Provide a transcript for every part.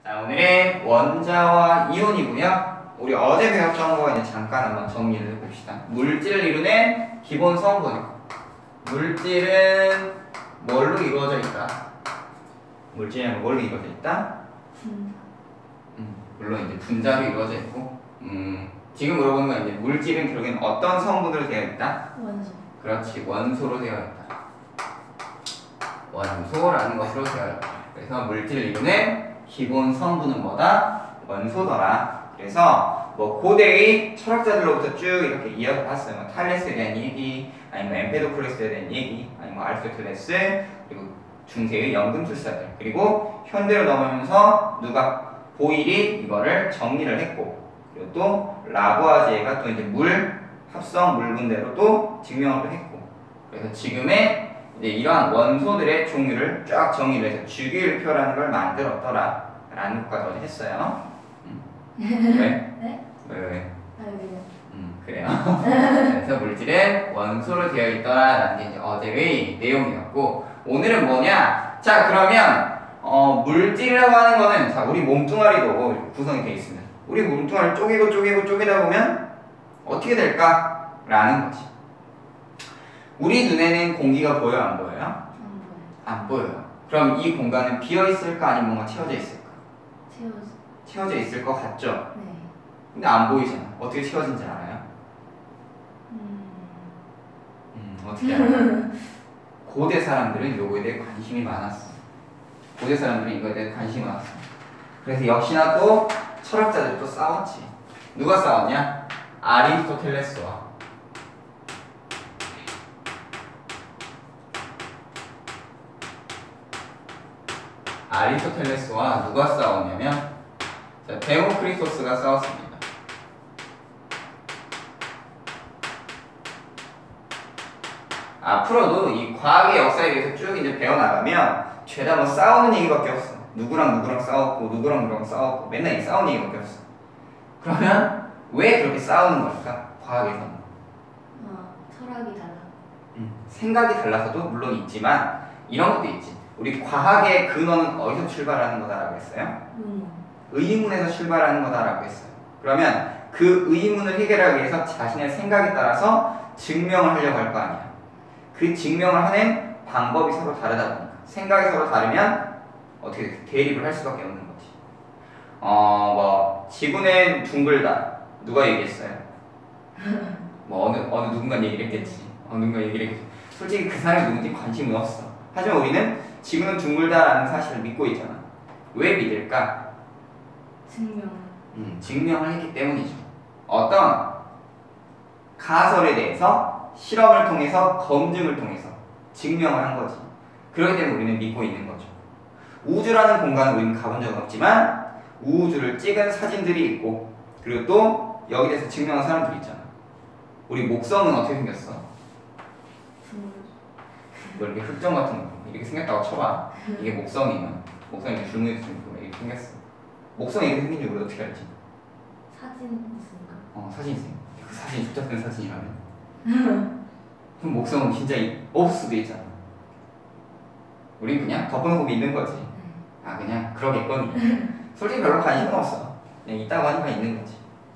자, 오늘은 원자와 이온이고요. 우리 어제 배웠던 거 이제 잠깐 한번 정리를 해봅시다. 물질을 이루는 기본 성분. 물질은 뭘로 이루어져 있다? 물질은 뭘로 이루어져 있다? 물론 이제 분자로 이루어져 있고, 지금 물어보는 건 이제 물질은 결국엔 어떤 성분으로 되어 있다? 원소. 그렇지, 원소로 되어 있다. 원소라는 것으로 되어 있다. 그래서 물질을 이루는 기본 성분은 뭐다? 원소더라. 그래서 뭐 고대의 철학자들로부터 쭉 이렇게 이어서 봤어요. 뭐 탈레스에 대한 얘기, 아니면 엠페도클레스에 대한 얘기, 아니면 아리스토텔레스, 그리고 중세의 연금술사들, 그리고 현대로 넘어오면서 누가 보일이 이거를 정리를 했고, 그리고 또 라부아지에가 또 이제 물 합성 물분대로 또 증명을 했고, 그래서 지금의 이제 이러한 원소들의 종류를 쫙 정리를 해서 주기율표라는 걸 만들었더라 라는 것까지 어제 했어요. 왜? 네? 왜? 아니요. 그래요. 그래서 물질은 원소로 되어 있더라라는 게 이제 어제의 내용이었고, 오늘은 뭐냐? 자, 그러면 물질이라고 하는 거는, 자, 우리 몸뚱아리도 구성이 되어 있습니다. 우리 몸뚱아리를 쪼개다 보면 어떻게 될까? 라는 거지. 우리 눈에는 공기가 보여요, 안 보여요? 안 보여요. 안 보여요. 그럼 이 공간은 비어 있을까, 아니면 뭔가 채워져 있을까? 채워져 있을 것 같죠? 네. 근데 안 보이잖아. 어떻게 채워진지 알아요? 어떻게 알아요? 고대 사람들은 요거에 대해 관심이 많았어. 고대 사람들은 이거에 대해 관심이 많았어. 그래서 역시나 또 철학자들이 또 싸웠지. 누가 싸웠냐? 아리스토텔레스와 누가 싸웠냐면, 자, 데모크리토스가 싸웠습니다. 앞으로도 이 과학의 역사에 대해서 쭉 이제 배워나가면 죄다 뭐 싸우는 얘기밖에 없어. 누구랑 싸웠고, 누구랑 싸웠고, 맨날 이 싸우는 얘기밖에 없어. 그러면 왜 그렇게 싸우는 걸까? 과학에서는 철학이 달라. 생각이 달라서도 물론 있지만 이런 것도 있지. 우리 과학의 근원은 어디서 출발하는 거다라고 했어요? 의문에서 출발하는 거다라고 했어요. 그러면 그 의문을 해결하기 위해서 자신의 생각에 따라서 증명을 하려고 할 거 아니야. 그 증명을 하는 방법이 서로 다르다 보니까, 생각이 서로 다르면 어떻게 돼? 대립을 할 수밖에 없는 거지. 뭐 지구는 둥글다. 누가 얘기했어요? 뭐 어느 누군가 얘기를 했겠지. 누군가 얘기를 했겠지. 솔직히 그 사람이 누군지 관심은 없어. 하지만 우리는 지구는 둥글다라는 사실을 믿고 있잖아. 왜 믿을까? 증명을 했기 때문이죠. 어떤 가설에 대해서 실험을 통해서, 검증을 통해서 증명을 한 거지. 그렇기 때문에 우리는 믿고 있는 거죠. 우주라는 공간을 우리는 가본 적은 없지만 우주를 찍은 사진들이 있고, 그리고 또 여기 대해서 증명한 사람들이 있잖아. 우리 목성은 어떻게 생겼어? 뭐 이렇게 흑점 같은 거 이렇게 생겼다고 쳐봐. 이게 목성이면, 목성이 줄무늬도 생기고 이렇게 생겼어. 목성이 이렇게 생긴 줄 우리가 어떻게 알지? 사진 있으니까. 사진 있으니까. 그 사진이 축적된 사진이라면 그럼 목성은 진짜 없을 수도 있잖아. 우린 그냥 덮어놓고 믿는 거지. 그냥 그러겠거니. 솔직히 별로 관심은 없어. 그냥 있다고 하니까 있는 거지.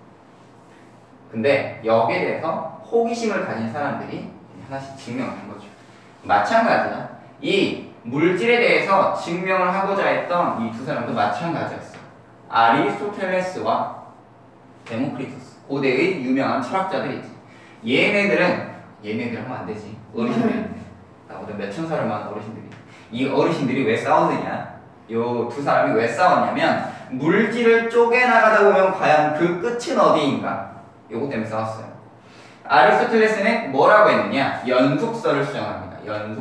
근데 여기에 대해서 호기심을 가진 사람들이 하나씩 증명을 한 거죠. 마찬가지야. 이 물질에 대해서 증명을 하고자 했던 이 두 사람도 마찬가지였어. 아리스토텔레스와 데모크리토스, 고대의 유명한 철학자들이지. 얘네들 하면 안 되지. 어르신들인데, 나보다 몇천 살을 많은 어르신들이. 이 어르신들이 왜 싸웠느냐? 요 두 사람이 왜 싸웠냐면, 물질을 쪼개나가다 보면 과연 그 끝은 어디인가? 요거 때문에 싸웠어요. 아리스토텔레스는 뭐라고 했느냐? 연속설을 주장합니다.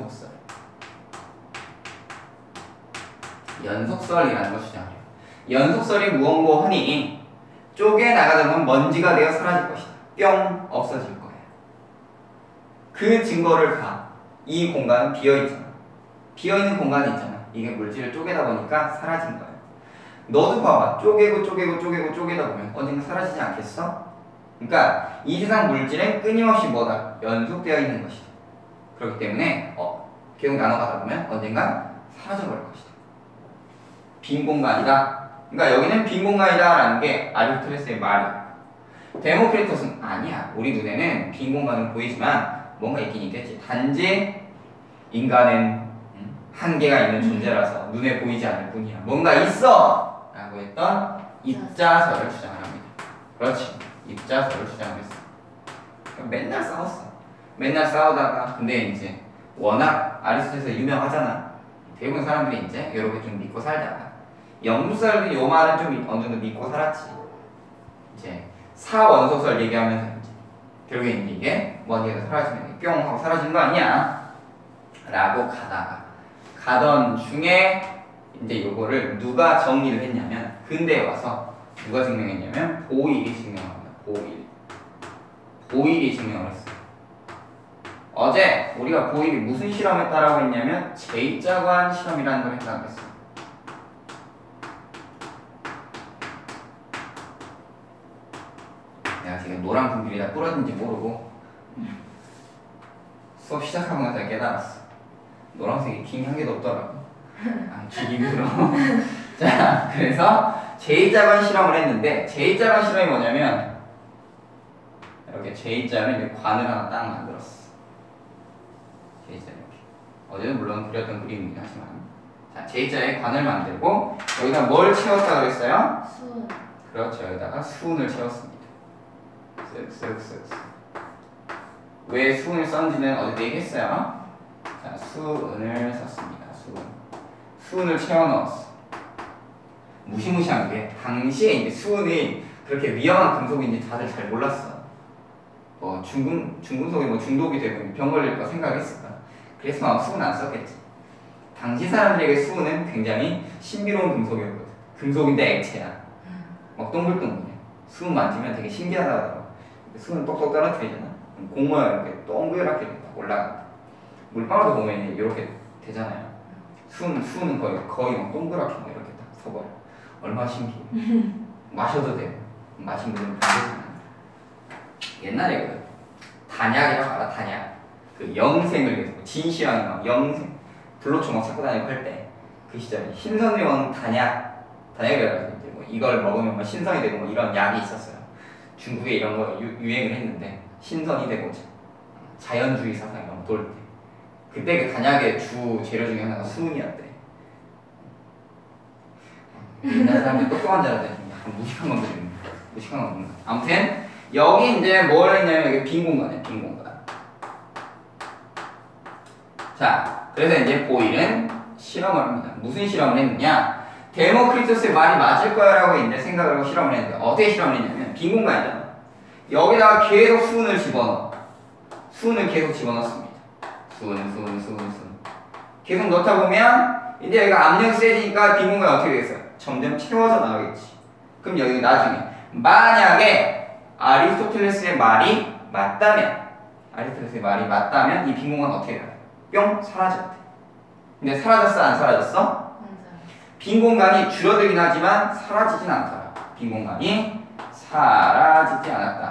연속설이라는 걸 주장해요. 연속설이 무엇고 하니, 쪼개나가다 보면 먼지가 되어 사라질 것이다. 뿅! 없어질 거예요. 그 증거를 봐. 이 공간은 비어있잖아. 비어있는 공간이 있잖아. 이게 물질을 쪼개다 보니까 사라진 거예요. 너도 봐봐. 쪼개다 보면 언젠가 사라지지 않겠어? 그러니까 이 세상 물질은 끊임없이 뭐다? 연속되어 있는 것이다. 그렇기 때문에 계속 나눠가다 보면 언젠가 사라져버릴 것이다. 빈 공간이다. 그러니까 여기는 빈 공간이다라는 게 아리스토텔레스의 말이야. 데모크리토스는 아니야. 우리 눈에는 빈 공간은 보이지만 뭔가 있긴 있겠지. 단지 인간은 한계가 있는 존재라서 눈에 보이지 않을 뿐이야. 뭔가 있어! 라고 했던 입자설을 주장합니다. 그렇지. 입자설을 주장했어. 맨날 싸웠어. 맨날 싸우다가 근데 이제 워낙 아리스토텔레스 유명하잖아. 대부분 사람들이 이제 이렇게 좀 믿고 살다가 영국 사람들이 요 말은 좀 어느 정도 믿고 살았지. 이제 사원소설 얘기하면서 이제 결국에 이게 먼지에서 사라지면 뿅 하고 사라지는 거 아니야? 라고 가던 중에 이제 요거를 누가 정리를 했냐면 근대에 와서 누가 증명했냐면 보일이 증명합니다. 보일이 증명을 했어요. 어제 우리가 보일이 무슨 실험했다라고 했냐면 제2자관 실험이라는 걸 생각했어요. 내가 지금 노란 분필이 다 부러진지 모르고 수업 시작하고 나서 깨달았어. 노란색이 긴 한 개도 없더라고. 아, 기기 힘들어. 자, 그래서 제2자관 실험을 했는데 제2자관 실험이 뭐냐면 이렇게 제2자를 이제 관을 하나 딱 만들었어. 제2자 이렇게. 어제는 물론 그렸던 그림이긴 하지만 자, 제2자의 관을 만들고 여기다 뭘 채웠다 그랬어요? 수은. 그렇죠. 여기다가 수은을 채웠습니다. 쓱쓱쓱쓱. 왜 수은을 썼는지는 어제도 얘기했어요. 자, 수은을 썼습니다. 수은을 채워 넣었어. 무시무시한 게 당시에 이제 수은이 그렇게 위험한 금속인지 다들 잘 몰랐어. 뭐 중금속이 뭐 중독이 되고 병 걸릴 거 생각했을까? 그래서 아마 수은 안 썼겠지. 당시 사람들에게 수은은 굉장히 신비로운 금속이었거든. 금속인데 액체야. 막 동글동글해. 수은 만지면 되게 신기하다고 하더라고. 수은 똑똑 떨어뜨리잖아. 공모야 이렇게 동그랗게 올라가. 물방울도 보면 이렇게 되잖아요. 수은은 거의 막 동그랗게 막 이렇게 딱 서버려. 얼마나 신기해. 마셔도 돼. 마시면 좀 반대잖아. 옛날에 그 단약이라고 알아? 단약. 그 영생을 위해서 진시황이 막 영생 불로초 막 찾고 다니고 할 때 그 시절에 신선용 단약이라고 해서 이제 뭐 이걸 먹으면 뭐 신선이 되고 뭐 이런 약이 있었어요. 중국에 이런 거 유행을 했는데 신선이 되고자 자연주의 사상 이런 거 돌 때 그때 그 단약의 주 재료 중에 하나가 수은이었대. 옛날 사람들이 똑똑한 줄 알았더니 약간 무식한 건데 아무튼 여기 이제 뭘 했냐면 여기 빈 공간이에요. 빈 공간. 자, 그래서 이제 보일은 실험을 합니다. 무슨 실험을 했느냐? 데모크리토스의 말이 맞을 거야라고 이제 생각을 하고 실험을 했는데 어떻게 실험을 했냐면 빈 공간이잖아. 여기다가 계속 수은을 집어넣어. 수은을 계속 집어넣습니다. 수은. 계속 넣다 보면 이제 여기가 압력이 세지니까 빈 공간이 어떻게 되겠어요? 점점 채워져 나가겠지. 그럼 여기 나중에 만약에 아리스토텔레스의 말이 맞다면 이 빈 공간은 어떻게 돼요? 뿅 사라졌대. 근데 사라졌어 안 사라졌어? 맞아. 빈 공간이 줄어들긴 하지만 사라지진 않더라. 빈 공간이 사라지지 않았다.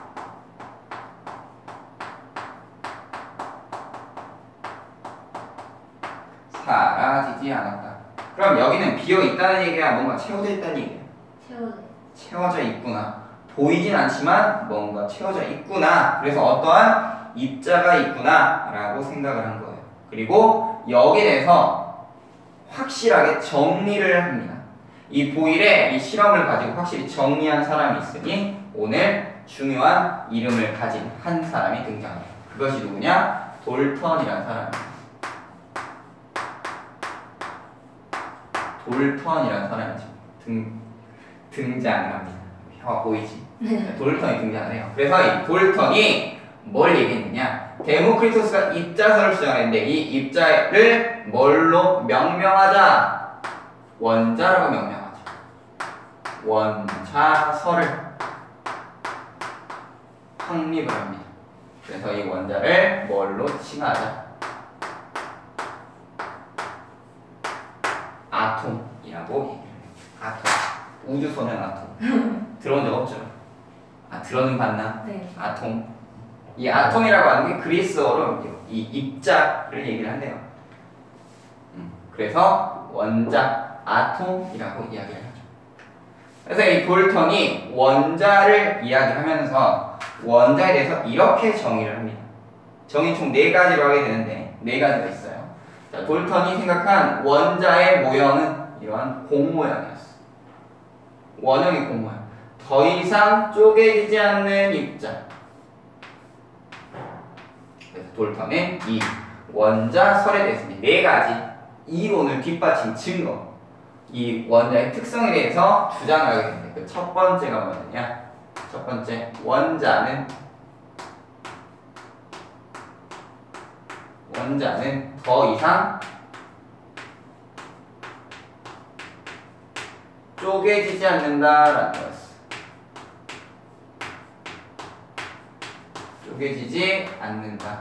사라지지 않았다. 그럼 여기는 비어 있다는 얘기야? 뭔가 채워져 있다는 얘기야? 채워져 있구나. 보이진 않지만 뭔가 채워져 있구나. 그래서 어떠한 입자가 있구나 라고 생각을 한 거예요. 그리고 여기에 대해서 확실하게 정리를 합니다. 이 보일의 이 실험을 가지고 확실히 정리한 사람이 있으니 오늘 중요한 이름을 가진 한 사람이 등장합니다. 그것이 누구냐? 돌턴이라는 사람입니다. 돌턴이라는 사람이 등장을 합니다. 혀가 보이지? 돌턴이 등장을 해요. 그래서 이 돌턴이 뭘 얘기했느냐? 데모크리토스가 입자설을 주장했는데 이 입자를 뭘로 명명하자? 원자라고 명명하자. 원자설을 확립을 합니다. 그래서 이 원자를 뭘로 칭하자? 아톰이라고 얘기를 해요. 아톰. 우주소년 아톰. 들어본 적 없죠? 아, 들어는 봤나? 네. 아톰. 이 아톰이라고 하는 게 그리스어로 이 입자를 얘기를 한대요. 그래서 원자, 아톰이라고 이야기를 하죠. 그래서 이 돌턴이 원자를 이야기하면서 원자에 대해서 이렇게 정의를 합니다. 정의 총 4가지로 하게 되는데 4가지가 있어요. 자, 돌턴이 생각한 원자의 모형은 이러한 공 모양이었어. 원형의 공 모양. 더 이상 쪼개지지 않는 입자. 그래서 돌턴은 이 원자설에 대해서 4가지 이론을 뒷받친 증거, 이 원자의 특성에 대해서 주장을 하게 됩니다. 그 첫 번째가 뭐였느냐? 첫 번째, 원자는 더 이상 쪼개지지 않는다라는 거였어. 쪼개지지 않는다.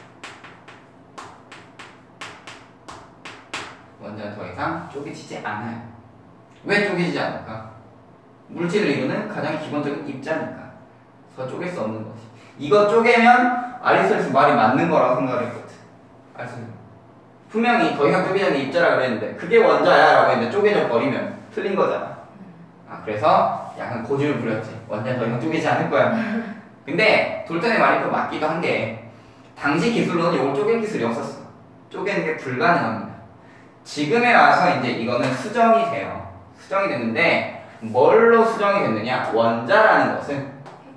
원자는 더 이상 쪼개지지 않아요. 왜 쪼개지지 않을까? 물질을 이루는 가장 기본적인 입자니까. 그래서 쪼갤 수 없는 거지. 이거 쪼개면 아리스토텔레스 말이 맞는 거라고 생각을 했거든. 아리스토텔레스 분명히 더 이상 쪼개지 않는 입자라고 그랬는데 그게 원자야 라고 했는데 쪼개져 버리면 틀린 거잖아. 그래서 약간 고집을 부렸지. 원자는 더 이상 쪼개지 않을 거야. 근데 돌턴의 말이 또 맞기도 한 게 당시 기술로는 이걸 쪼갤 기술이 없었어. 쪼개는 게 불가능합니다. 지금에 와서 이제 이거는 수정이 돼요. 수정이 됐는데 뭘로 수정이 됐느냐? 원자라는 것은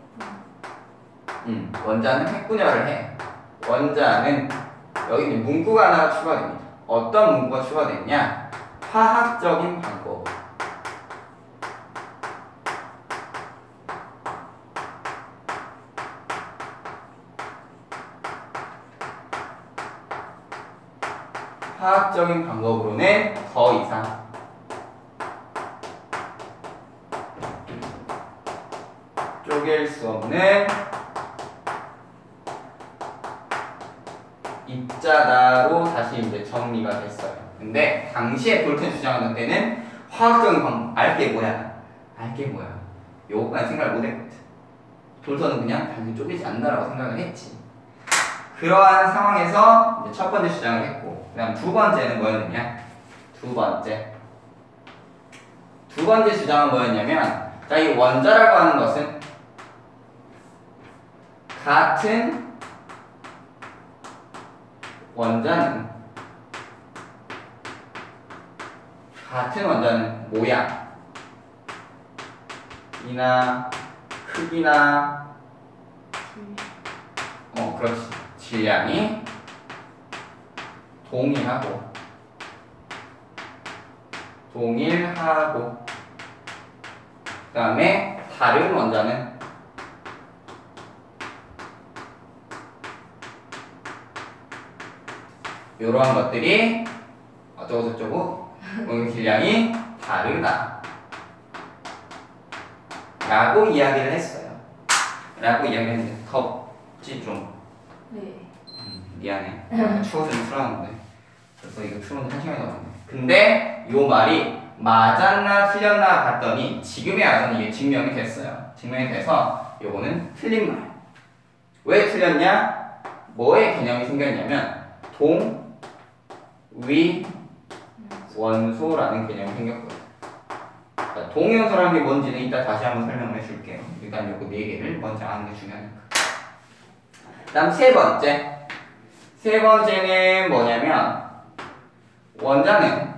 원자는 핵분열을 해. 원자는 여기 이제 문구가 하나 추가됩니다. 어떤 문구가 추가됐냐? 화학적인 방법. 화학적인 방법으로는 더 이상 쪼갤 수 없는 입자다로 다시 이제 정리가 됐어요. 근데 당시에 돌턴이 주장하는 때는 화학적인 방법, 알게 뭐야? 알게 뭐야? 요거까지 생각을 못 했거든. 돌턴은 그냥 단순히 쪼개지 않는다라고 생각을 했지. 그러한 상황에서 이제 첫 번째 주장을 했고, 그 다음 두 번째는 뭐였느냐? 두 번째 주장은 뭐였냐면, 자, 이 원자라고 하는 것은 같은 원자는 모양이나 크기나 그렇지. 질량이 동일하고 그 다음에 다른 원자는 이러한 것들이 어쩌고저쩌고 질량이 다르다 라고 이야기를 했어요. 라고 이야기를 했는데 덥지 좀? 네. 미안해. 추워서 좀 풀었는데 벌써 이거 풀었는데 1시간이 넘었네. 근데 요 말이 맞았나 틀렸나 봤더니 지금에 와서는 이게 증명이 됐어요. 증명이 돼서 요거는 틀린 말. 왜 틀렸냐? 뭐의 개념이 생겼냐면 동위 원소라는 개념이 생겼거든요. 동위원소라는 게 뭔지는 이따 다시 한번 설명을 해줄게요. 일단 요거 4개를 먼저 아는 게 중요하니까. 그 다음 세 번째는 뭐냐면 원자는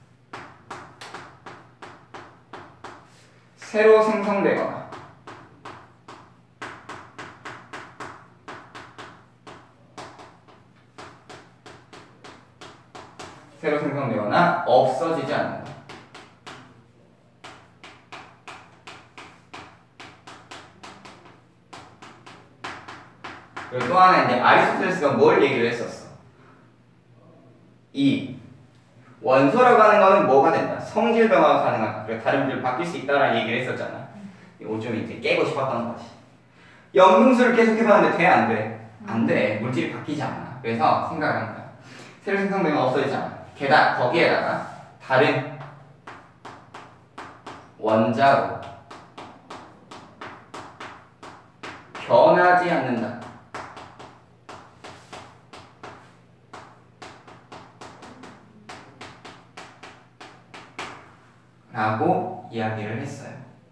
새로 생성되거나 없어지지 않는다. 그리고 또 하나 이제 아리스토텔레스가 뭘 얘기를 했었어? 이 원소라고 하는 거는 뭐가 된다? 성질 변화가 가능하다. 그리고 다른 물질 바뀔 수 있다라는 얘기를 했었잖아. 이거 좀 이제 깨고 싶었던 거지. 염금술을 계속 해봤는데 돼? 안 돼? 안 돼. 물질이 바뀌지 않아. 그래서 생각을 한 거야. 새로 생성되면 없어지지 않아. 게다가 거기에다가 다른 원자로 변하지 않는다. 라고 이야기를 했어요.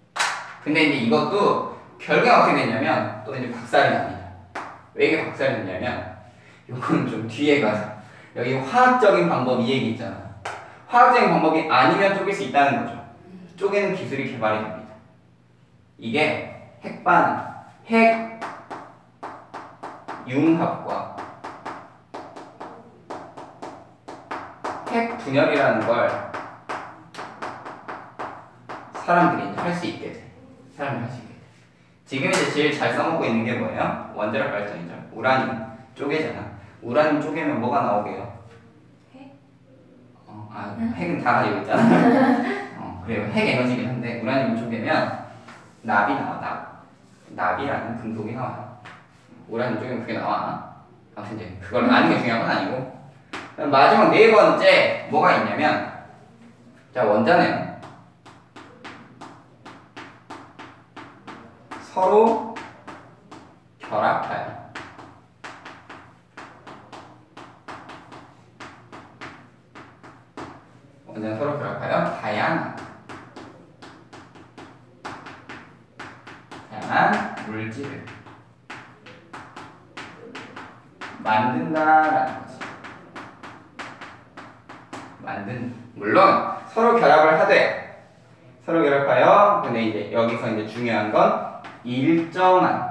근데 이제 이것도 결과가 어떻게 됐냐면 또 이제 박살이 납니다. 왜 이게 박살이 났냐면 요거는 좀 뒤에 가서 여기 화학적인 방법 이 얘기 있잖아. 화학적인 방법이 아니면 쪼갤 수 있다는 거죠. 쪼개는 기술이 개발이 됩니다. 이게 핵융합과 핵분열이라는 걸 사람들이 할 수 있게 돼. 사람들이 할 수 있게 돼. 지금 이제 제일 잘 써먹고 있는 게 뭐예요? 원자력 발전이죠. 우라늄 쪼개잖아. 우라늄 쪼개면 뭐가 나오게요? 핵? 핵은 다 가지고 있잖아. 그래요. 핵 에너지긴 한데 우라늄 쪼개면 납이 나와. 납이라는 금속이 나와요. 우라늄 쪼개면 그게 나와. 아무튼 이제 그걸 아는 게 중요한 건 아니고. 마지막 네 번째 뭐가 있냐면 자 원자는 서로 결합하여 원자는 서로 결합하여 다양한 물질을 만든다라는 거지. 물론 서로 결합을 하되 서로 결합하여 근데 이제 여기서 이제 중요한 건 일정한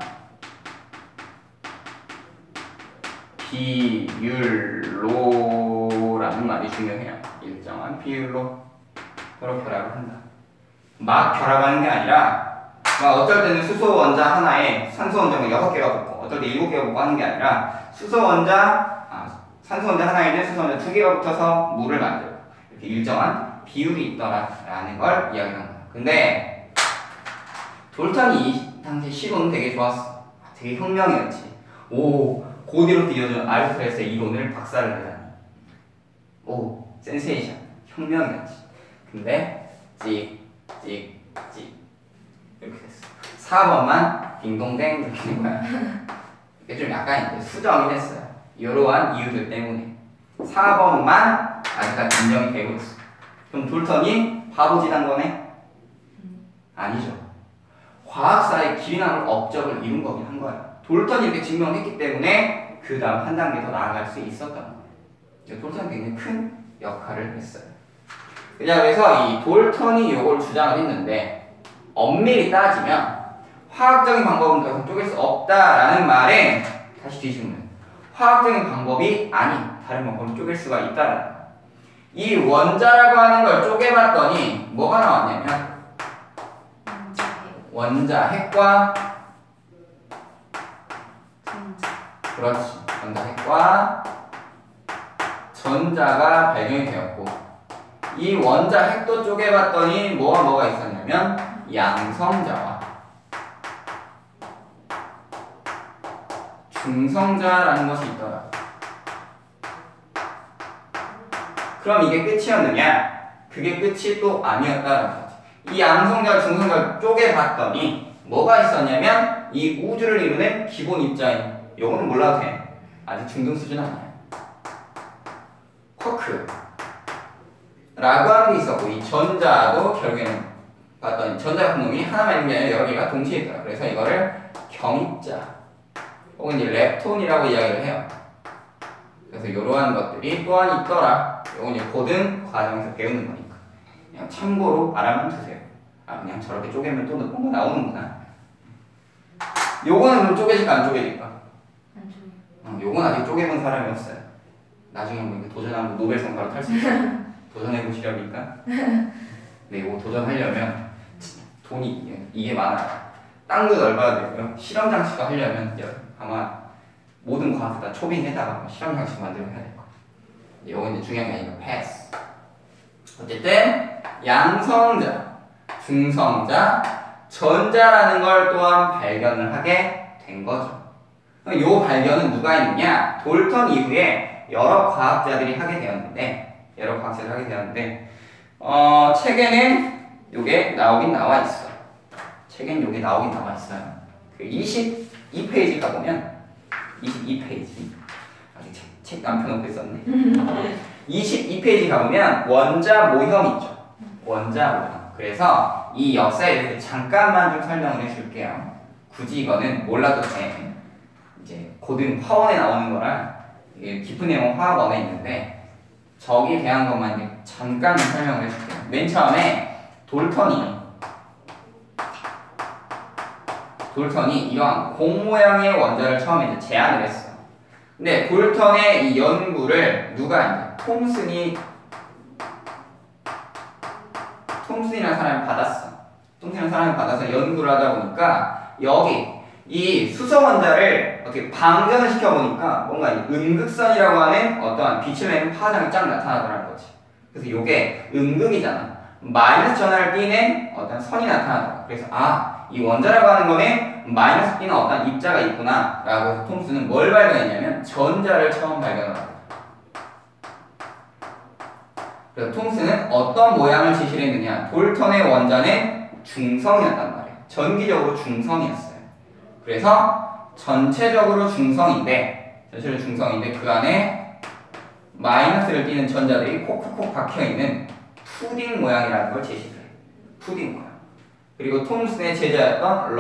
비율로라는 말이 중요해요. 일정한 비율로 서로 결합을 한다. 막 결합하는 게 아니라 어떨 때는 수소 원자 하나에 산소 원자가 6개가 붙고 어떨 때 7개가 붙고 하는 게 아니라 산소 원자 하나에는 수소 원자 2개가 붙어서 물을 만들고 이렇게 일정한 비율이 있더라라는 걸 이야기하는 거야. 근데 돌턴이 이 당시 시도는 되게 좋았어. 되게 혁명이었지. 오, 고대로 이어진 아리스토텔레스의 이론을 박살을 내다니. 오, 센세이션. 혁명이었지. 근데 찍 이렇게 됐어. 4번만 딩동댕 이렇게 된 거야. 이게 좀 약간 이제 수정이 됐어요. 이러한 이유들 때문에 4번만 아직까지 인정이 되고 있어. 그럼 돌턴이 바보짓한 거네? 아니죠. 과학사의 길이나물 업적을 이룬 거긴 한 거야. 돌턴이 이렇게 증명을 했기 때문에 그 다음 한 단계 더 나아갈 수 있었던 거예요. 돌턴이 굉장히 큰 역할을 했어요. 그래서 이 돌턴이 이걸 주장을 했는데 엄밀히 따지면 화학적인 방법은 더 이상 쪼갤 수 없다라는 말에 다시 뒤집으면 화학적인 방법이 아닌 다른 방법을 쪼갤 수가 있다는 거예요. 이 원자라고 하는 걸 쪼개봤더니 뭐가 나왔냐면 원자 핵과 그렇지. 원자 핵과 전자가 발견이 되었고 이 원자 핵도 쪼개봤더니 뭐가 있었냐면 양성자와 중성자라는 것이 있더라. 그럼 이게 끝이었느냐? 그게 끝이 또 아니었다는 거지. 이 양성자와 중성자를 쪼개봤더니 뭐가 있었냐면 이 우주를 이루는 기본 입자인 요거는 몰라도 돼. 아직 중등 수준 아니야. 쿼크 라고 하는 게 있었고 이 전자도 결국에는 봤더니 전자 분놈이 하나만 있는 게 아니라 여러 개가 동시에 있더라. 그래서 이거를 경입자 혹은 이제 렙톤이라고 이야기를 해요. 그래서 이러한 것들이 또한 있더라. 이건 이제 고등 과정에서 배우는 거니까 그냥 참고로 알아만 두세요. 그냥 저렇게 쪼개면 또 거 나오는구나. 요거는 좀 쪼개질까 안 쪼개질까? 안 쪼개. 요건 아직 쪼개본 사람이 없어요. 나중에 뭐 도전하면 노벨상 바로 탈 수 있어요. 도전해보시렵니까? 근데 이거 도전하려면 돈이 이게 많아요. 땅도 넓어야 되고요. 실험 장치도 하려면 아마 모든 과학을 다 초빙해다가 실험 장치 만들고 해야 될 거예요. 이건 이제 중요한 게 아니고 패스. 어쨌든 양성자, 중성자, 전자라는 걸 또한 발견을 하게 된 거죠. 이 발견은 누가 했느냐? 돌턴 이후에 여러 과학자들이 하게 되었는데 책에는 요게 나오긴 나와 있어. 책에는 요게 나오긴 나와 있어요. 그 22페이지 가보면 22페이지 아직 책 안 펴놓고 있었네. 22페이지 가보면 원자 모형 있죠. 원자 모형. 그래서 이 역사에 대해서 잠깐만 좀 설명을 해줄게요. 굳이 이거는 몰라도 돼. 이제 고등 화원에 나오는 거랑 이게 깊은 내용 화학원에 있는데 저기에 대한 것만 이제 잠깐 설명을 해줄게요. 맨 처음에 돌턴이 이러한 공 모양의 원자를 처음에 이제 제안을 했어. 근데 돌턴의 이 연구를 누가 이제 톰슨이라는 사람이 받았어. 톰슨이라는 사람이 받아서 연구를 하다 보니까 여기 이 수소 원자를 어떻게 방전을 시켜보니까 뭔가 이 음극선이라고 하는 어떠한 빛을 내는 파장이 쫙 나타나더라는 거지. 그래서 이게 음극이잖아. 마이너스 전하를 띠는 어떤 선이 나타나더라. 그래서 이 원자라고 하는 거는 마이너스 띠는 어떤 입자가 있구나 라고 해서 톰슨은 뭘 발견했냐면 전자를 처음 발견하고, 그래서 톰슨은 어떤 모양을 제시를 했느냐, 돌턴의 원자는 중성이었단 말이에요. 전기적으로 중성이었어요. 그래서 전체적으로 중성인데 그 안에 마이너스를 띠는 전자들이 콕콕콕 박혀있는 푸딩 모양이라는 걸 제시를 해요. 푸딩 모양. 그리고 톰슨의 제자였던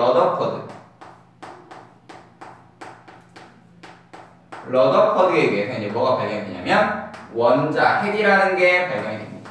러더퍼드에 의해서 이제 뭐가 발견이 되냐면 원자 핵이라는 게 발견이 됩니다.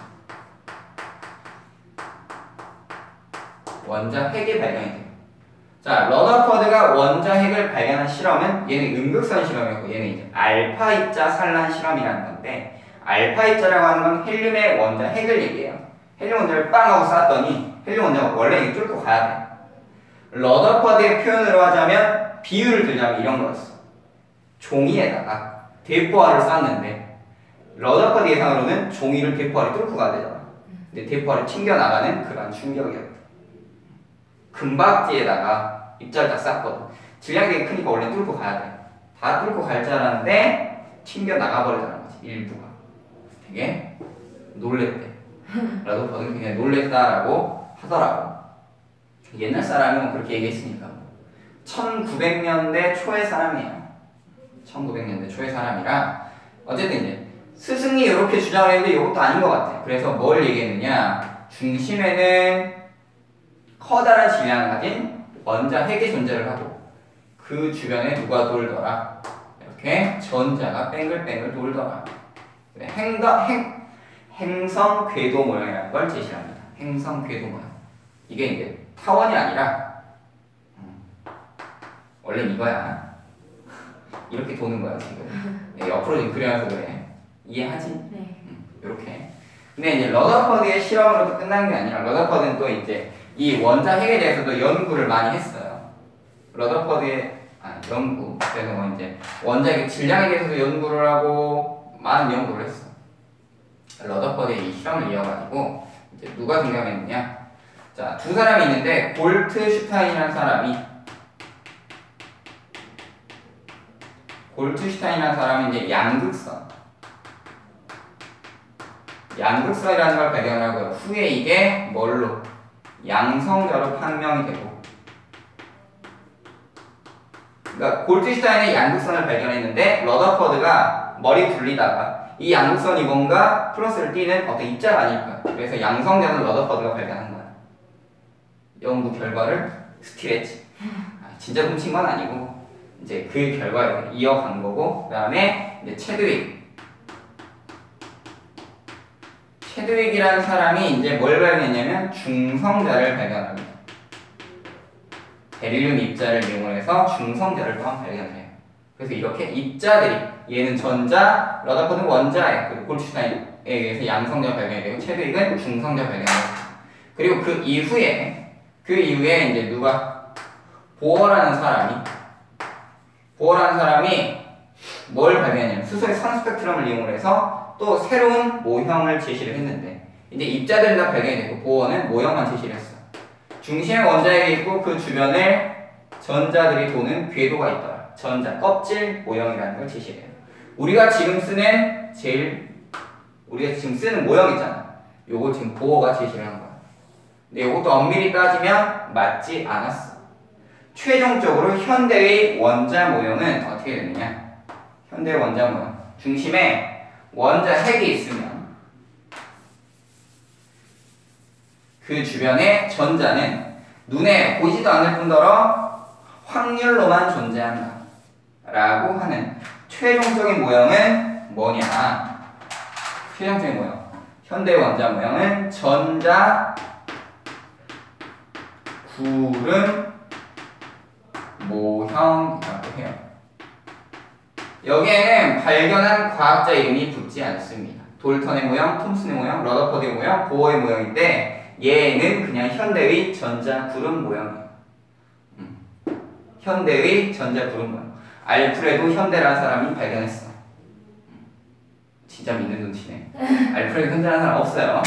원자 핵이 발견이 됩니다. 자, 러더퍼드가 원자 핵을 발견한 실험은 얘는 음극선 실험이었고 얘는 이제 알파 입자 산란 실험이라는 건데, 알파 입자라고 하는 건 헬륨의 원자 핵을 얘기해요. 헬륨 원자를 빵 하고 쐈더니 헬륨 원자가 원래 이렇게 뚫고 가야 돼. 러더퍼드의 표현으로 하자면, 비유를 들자면 이런 거였어. 종이에다가 대포알을 쐈는데 러더퍼드 예상으로는 종이를 대포알이 뚫고 가야 되잖아. 근데 대포알이 튕겨나가는 그런 충격이었다. 금박지에다가 입자를 딱 쌌거든. 질량이 되게 크니까 원래 뚫고 가야 돼. 다 뚫고 갈 줄 알았는데 튕겨나가버리자는 거지, 일부가. 되게 놀랬대. 러더퍼드는 굉장히 놀랬다라고 하더라고. 옛날 사람은 그렇게 얘기했으니까. 1900년대 초의 사람이에요. 1900년대 초의 사람이라 어쨌든 이제 스승이 이렇게 주장을 했는데 이것도 아닌 것 같아. 그래서 뭘 얘기했느냐, 중심에는 커다란 질량을 가진 원자 핵이 존재를 하고 그 주변에 누가 돌더라, 이렇게 전자가 뱅글뱅글 돌더라. 행성 궤도 모양이라는 걸 제시합니다. 행성 궤도 모양. 이게 이제 타원이 아니라 원래 이거야. 이렇게 도는 거야 지금. 옆으로 지금 그려놔서 그래. 이해하지? 네. 이렇게. 근데 이제 러더퍼드의 실험으로도 끝난 게 아니라 러더퍼드는 또 이제 이 원자 핵에 대해서도 연구를 많이 했어요. 러더퍼드의 연구. 그래서 뭐 이제 원자의 질량에 대해서도 연구를 하고 많은 연구를 했어. 러더퍼드의 이 실험을 이어가지고 이제 누가 등장했느냐? 자, 두 사람이 있는데 골트슈타인이라는 사람이 이제 양극선이라는 걸 발견을 하고요. 후에 이게 뭘로? 양성자로 판명이 되고. 그러니까 골트슈타인의 양극선을 발견했는데 러더퍼드가 머리 굴리다가 이 양극선이 뭔가 플러스를 띠는 어떤 입자가 아닐까. 그래서 양성자는 러더퍼드가 발견한 거야. 연구 결과를 스틸했지. 진짜 훔친 건 아니고 이제 그 결과를 이어간 거고, 그 다음에 이제 체드윅이라는 사람이 이제 뭘 발견했냐면 중성자를 발견합니다. 베릴륨 입자를 이용해서 중성자를 또한 발견을 해요. 그래서 이렇게 입자들이, 얘는 전자, 러더퍼드는 원자에, 그리고 골트슈타인에 의해서 양성자 발견이 되고 체드윅은 중성자 발견이 돼요. 그리고 그 이후에 이제 누가 보어라는 사람이 뭘 발견했냐면 수소의 선 스펙트럼을 이용해서 또 새로운 모형을 제시를 했는데, 이제 입자들은 다 발견이 되고 보어는 모형만 제시를 했어. 중심에 원자핵이 있고 그 주변에 전자들이 도는 궤도가 있더라. 전자 껍질 모형이라는 걸 제시해요. 우리가 지금 쓰는 모형 있잖아. 요거 지금 보어가 제시를 한 거야. 근데 요것도 엄밀히 따지면 맞지 않았어. 최종적으로 현대의 원자 모형은 어떻게 되느냐? 현대 원자 모형. 중심에 원자 핵이 있으면 그 그 주변의 전자는 눈에 보이지도 않을 뿐더러 확률로만 존재한다 라고 하는 최종적인 모형은 뭐냐? 최종적인 모형, 현대 원자 모형은 전자 구름 모형이라고 해요. 여기에는 발견한 과학자 이름이 붙지 않습니다. 돌턴의 모형, 톰슨의 모형, 러더퍼드의 모형, 보어의 모형인데 얘는 그냥 현대의 전자 구름 모형이에요. 현대의 전자 구름 모형. 알프레도 현대라는 사람이 발견했어. 진짜 믿는 눈치네. 알프레도 현대라는 사람 없어요.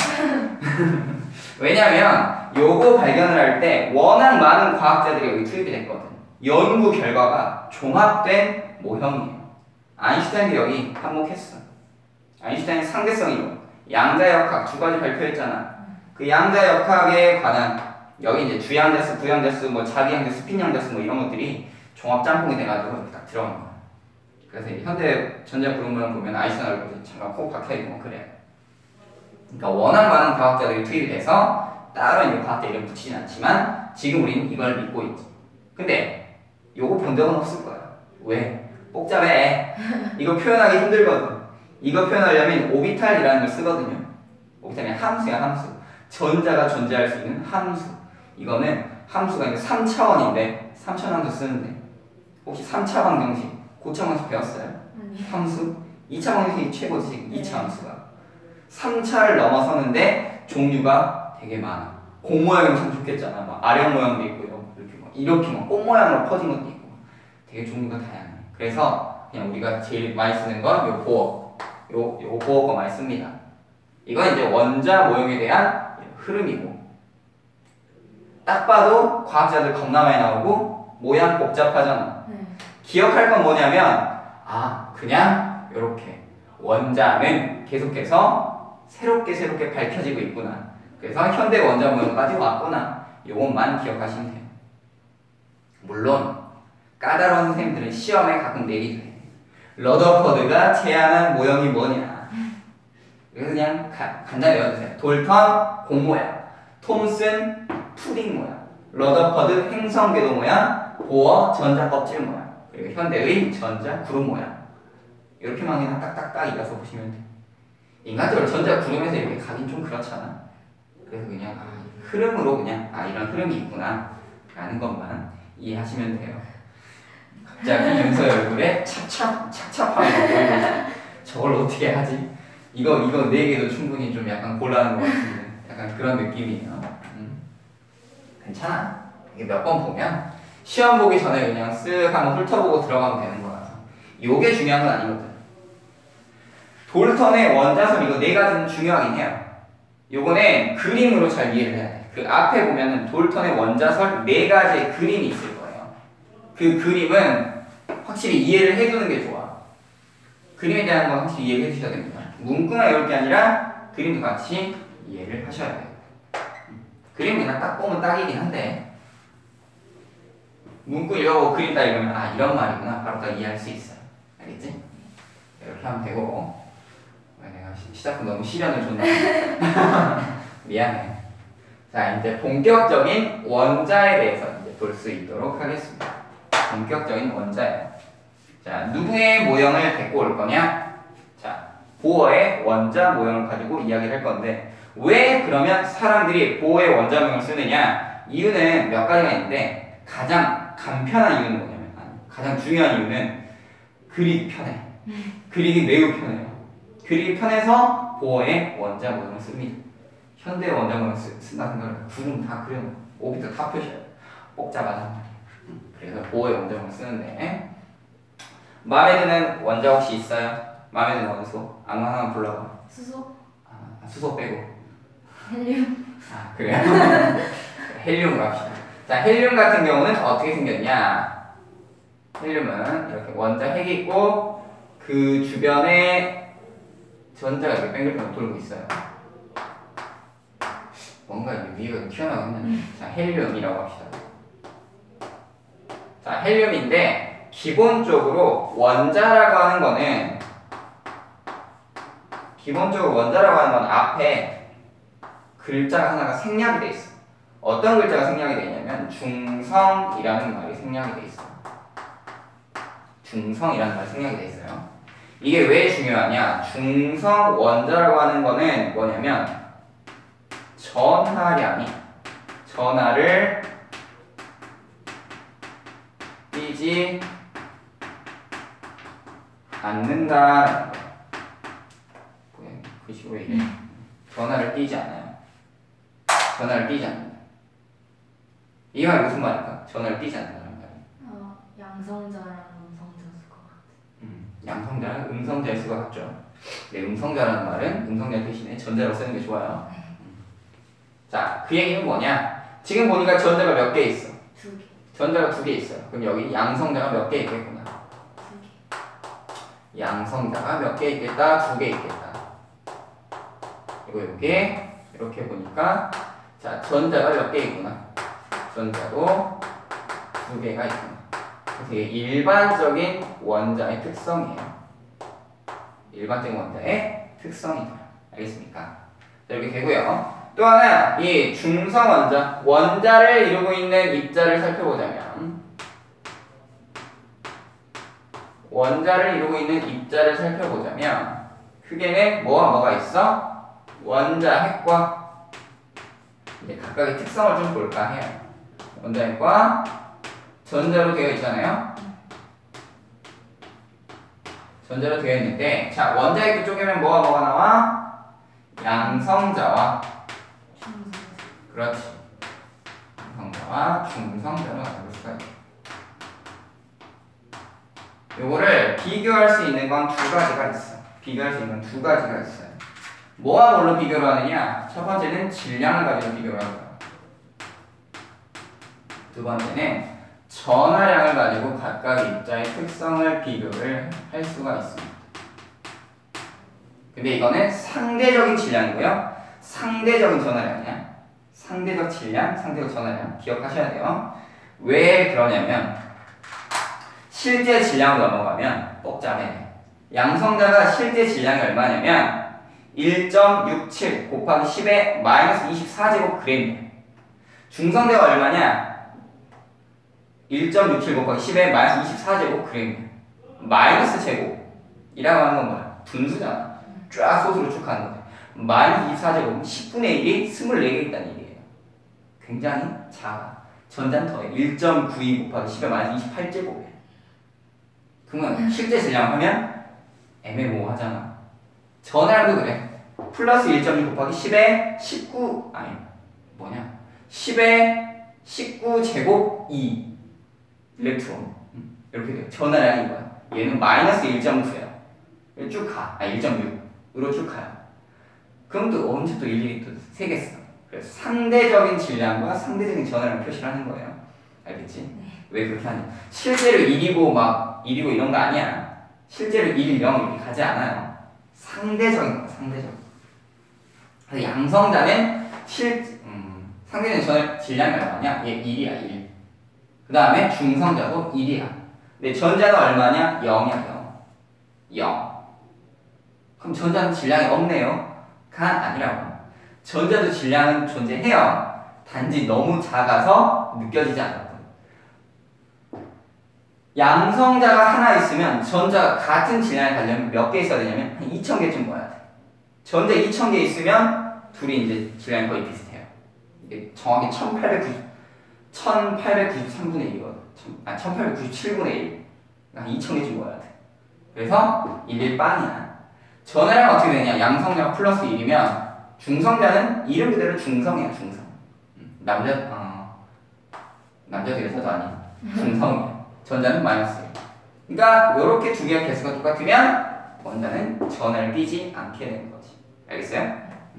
왜냐면 요거 발견을 할 때 워낙 많은 과학자들이 여기 투입이 됐거든. 연구 결과가 종합된 모형이에요. 아인슈타인도 여기 한몫했어. 아인슈타인 상대성 이론, 양자역학 두 가지 발표했잖아. 그 양자역학에 관한 여기 이제 주양자수, 부양자수, 뭐 자기양자수, 스핀양자수 뭐 이런 것들이 종합 짬뽕이 돼가지고 이렇게 딱 들어간 거야. 그래서 현대 전자 구름 모형 보면 아인슈타인 얼굴이 잠깐 코 박혀있고 뭐 그래. 그러니까 워낙 많은 과학자들이 투입이 돼서 따로 이제 과학자 이름 붙이진 않지만 지금 우리는 이걸 믿고 있지. 근데 요거 본 적은 없을 거야. 왜? 복잡해. 이거 표현하기 힘들거든. 이거 표현하려면 오비탈이라는 걸 쓰거든요. 오비탈이 함수야, 함수. 전자가 존재할 수 있는 함수. 이거는 함수가 이제 3차원인데 3차원 함수 쓰는데 혹시 3차 방정식, 고차 방정식 배웠어요? 함수? 2차 방정식이 최고지 지금 2차 함수가. 3차를 넘어서는데 종류가 되게 많아. 공 모양이면 참 좋겠잖아. 막 아령 모양도 있고요. 이렇게 막 꽃 모양으로 퍼진 것도 있고. 되게 종류가 다양해. 그래서 그냥 우리가 제일 많이 쓰는 건 요 보어. 요 보어 거 많이 씁니다. 이건 이제 원자 모형에 대한 흐름이고. 딱 봐도 과학자들 겁나 많이 나오고 모양 복잡하잖아. 기억할 건 뭐냐면 그냥 요렇게 원자는 계속해서 새롭게 밝혀지고 있구나. 그래서 현대 원자 모형까지 왔구나. 요것만 기억하시면 돼요. 물론 까다로운 선생님들은 시험에 가끔 내기도 해. 러더퍼드가 제안한 모형이 뭐냐. 그래서 그냥 간단히 외워주세요. 돌턴 공 모양, 톰슨 푸딩 모양, 러더퍼드 행성 궤도 모양, 보어 전자 껍질 모양, 그리고 현대의 전자 구름 모양. 이렇게만 그냥 딱딱딱 이어서 보시면 돼요. 인간적으로 전자 구름에서 이렇게 가긴 좀 그렇잖아. 그래서 그냥 흐름으로 그냥 이런 흐름이 있구나 라는 것만 이해하시면 돼요. 갑자기 윤서의 얼굴에 찹찹한 거 보이고 저걸 어떻게 하지? 이거 4개도 충분히 좀 약간 곤란한 것 같은데 약간 그런 느낌이에요. 괜찮아. 이게 몇 번 보면 시험 보기 전에 그냥 쓱 한번 훑어보고 들어가면 되는 거라서 요게 중요한 건 아니거든. 돌턴의 원자선 이거 4가지는 중요하긴 해요. 요거는 그림으로 잘 이해를 해야 돼. 그 앞에 보면은 돌턴의 원자설 4가지의 그림이 있을 거예요. 그 그림은 확실히 이해를 해두는 게 좋아. 그림에 대한 건 확실히 이해를 해주셔야 됩니다. 문구만 외울 게 아니라 그림도 같이 이해를 하셔야 돼요. 그림 그냥 딱 보면 딱이긴 한데 문구 읽어보고 그림 딱 읽으면 이런 말이구나 바로 딱 이해할 수 있어요. 알겠지? 이렇게 하면 되고. 내가 시작은 너무 시련을 줬나? 미안해. 자, 이제 본격적인 원자에 대해서 이제 볼 수 있도록 하겠습니다. 본격적인 원자예요. 자, 누구의 모형을 데리고 올 거냐? 자, 보어의 원자 모형을 가지고 이야기를 할 건데 왜 그러면 사람들이 보어의 원자 모형을 쓰느냐? 이유는 몇 가지가 있는데 가장 간편한 이유는 뭐냐면 가장 중요한 이유는 그리기 편해. 그리기 매우 편해요. 그리기 편해서 보어의 원자 모형을 씁니다. 현대 원자 모형을 쓴다 생각을 구름 다 그려놓고 오비터 다 표시해요. 복잡하단 말이에요. 그래서 보어의 원자 모형을 쓰는데 마음에 드는 원자 혹시 있어요? 마음에 드는 원소? 아무 하나 불러봐. 수소? 수소 빼고. 헬륨? 그래요? 헬륨으로 합시다. 자, 헬륨 같은 경우는 어떻게 생겼냐? 헬륨은 이렇게 원자 핵이 있고 그 주변에 전자가 이렇게 뺑글뺑글 돌고 있어요. 뭔가 위가 튀어나오면 자, 헬륨이라고 합시다. 자, 헬륨인데 기본적으로 원자라고 하는 거는 앞에 글자가 하나가 생략이 돼 있어. 어떤 글자가 생략이 돼 있냐면 중성이라는 말이 생략이 돼 있어. 중성이라는 말이 생략이 돼 있어요. 이게 왜 중요하냐? 중성 원자라고 하는 거는 뭐냐면 전하를 띄지 않는다라는 거야. 뭐야, 글씨 왜 이래? 전하를 띄지 않아요. 전하를 띄지 않는다. 이 말이 무슨 말일까? 전하를 띄지 않는다는 말이. 양성자랑 음성자 수가 같아. 양성자랑 음성자의 수가 같죠. 네, 음성자라는 말은 음성자 대신에 전자로 쓰는 게 좋아요. 자, 그 얘기는 뭐냐? 지금 보니까 전자가 몇 개 있어? 2개. 전자가 2개 있어요. 그럼 여기 양성자가 몇 개 있겠구나. 2개. 양성자가 몇 개 있겠다? 2개 있겠다. 그리고 여기 이렇게 보니까 자, 전자가 몇 개 있구나. 전자도 2개가 있구나. 그래서 이게 일반적인 원자의 특성이에요. 일반적인 원자의 특성이다. 알겠습니까? 자, 이렇게 되고요. 또 하나, 이 중성 원자를 이루고 있는 입자를 살펴보자면 크게는 뭐와 뭐가 있어? 원자핵과 이제 각각의 특성을 좀 볼까 해요. 원자핵과 전자로 되어 있잖아요. 전자로 되어 있는데, 자, 원자핵 그쪽에는 뭐가 나와? 양성자와 그렇지. 양성자와 중성자로 나눌 수가 있다. 요거를 비교할 수 있는 건 2가지가 있어. 뭐와 뭘로 비교를 하느냐? 첫 번째는 질량을 가지고 비교를 하고요. 두 번째는 전하량을 가지고 각각 입자의 특성을 비교를 할 수가 있습니다. 근데 이거는 상대적인 질량이고요. 상대적인 전하량이야. 상대적 질량, 상대적 전하량 기억하셔야 돼요. 왜 그러냐면 실제 질량으로 넘어가면 복잡해. 양성자가 실제 질량이 얼마냐면 1.67 곱하기 10의 마이너스 24제곱g이에요. 중성자가 얼마냐? 1.67 곱하기 10의 마이너스 24제곱g이에요. 마이너스 제곱이라고 하는 건 뭐야? 분수잖아. 쫙 소수로 쭉 가는 거죠. 마이너스 24제곱은 10분의 1이 24개 있다는 얘기예요. 굉장히 작아. 전자는 더해. 1.92 곱하기 10의 마이너스 28제곱이에요. 그러면 실제 질량 하면 애매모호하잖아. 전하량도 그래. 플러스 1.2 곱하기 10의 19 아니 뭐냐 10의 19제곱 2 일렉트론 이렇게 돼요. 전하량이 이거야. 얘는 마이너스 1.9야. 쭉 가. 1.6으로 쭉 가요. 그럼 또 언제 또 일일이 또 세겠어. 그래서 상대적인 질량과 상대적인 전하량을 표시를 하는 거예요. 알겠지? 왜 그렇게 하냐? 실제로 1이고 막 1이고 이런 거 아니야. 실제로 1, 0 이렇게 가지 않아요. 상대적인 거야, 상대적인. 그래서 양성자는 상대적인 질량이 얼마냐? 얘 1이야, 1. 그 다음에 중성자도 1이야. 근데 전자는 얼마냐? 0이야, 0. 그럼 전자는 질량이 없네요? 가 아니라고. 전자도 질량은 존재해요. 단지 너무 작아서 느껴지지 않았던. 양성자가 하나 있으면 전자가 같은 질량을 가려면 몇 개 있어야 되냐면 한 2000개쯤 모아야 돼. 전자 2000개 있으면 둘이 이제 질량이 거의 비슷해요. 이게 정확히 1893분의 1이거든. 1897분의 1. 한 2000개쯤 모아야 돼. 그래서 1, 1빵이야. 전하량 어떻게 되냐? 양성자가 플러스 1이면 중성자는 이름 그대로 중성이야, 중성. 남자들에서도 아닌 중성이야. 전자는 마이너스 1. 그러니까 이렇게 두 개의 개수가 똑같으면 원자는 전하를 띄지 않게 되는 거지. 알겠어요?